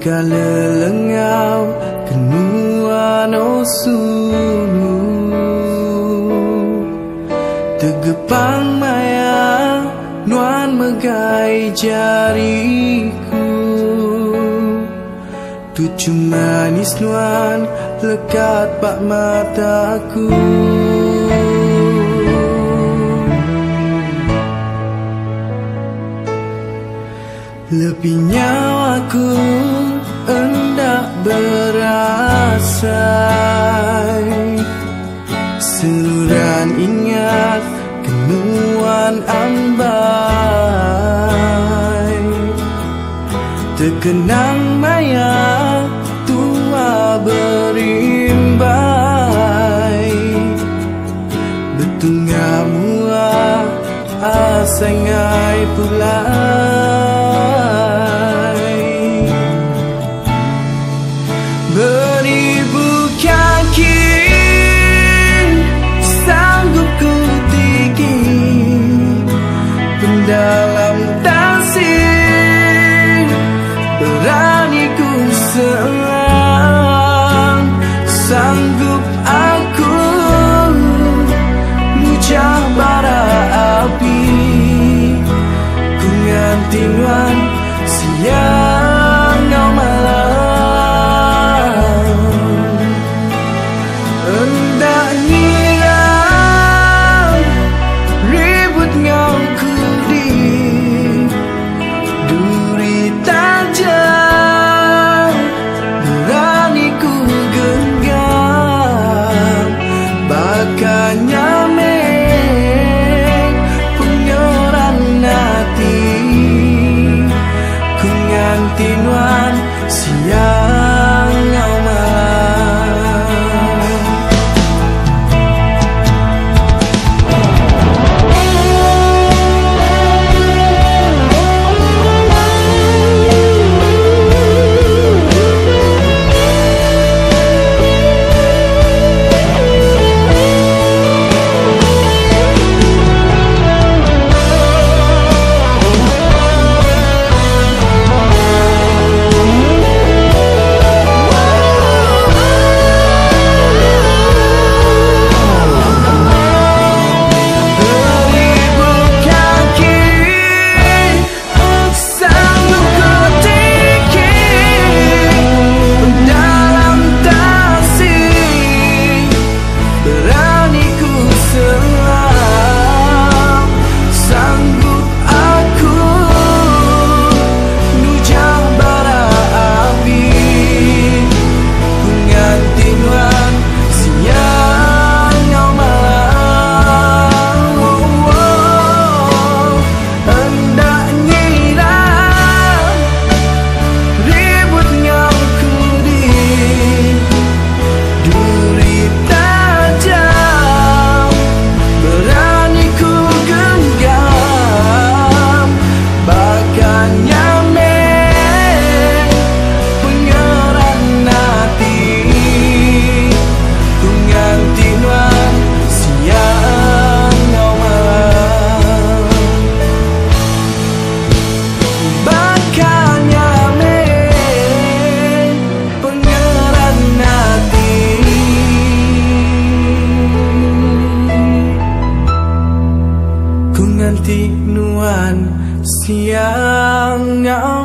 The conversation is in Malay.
kalelengau kenuan osulu tegepang maya nuan megai jariku tuju manis nuan lekat pak mataku lebih nyawaku hendak berasa seluruhan ingat kenuan ambai terkenang maya tua berimbai betungga mua asengai pulai beribu kaki sanggup ku tinggi pendalam tasir berani ku serang sanggup aku mucah bara api ku nganti nuan siang ngau malam hendak nyiram ribut ngau kudi duri tajam berani ku genggam bakal nyameng pengeran hati ku nganti nuan siang ngau siang ngau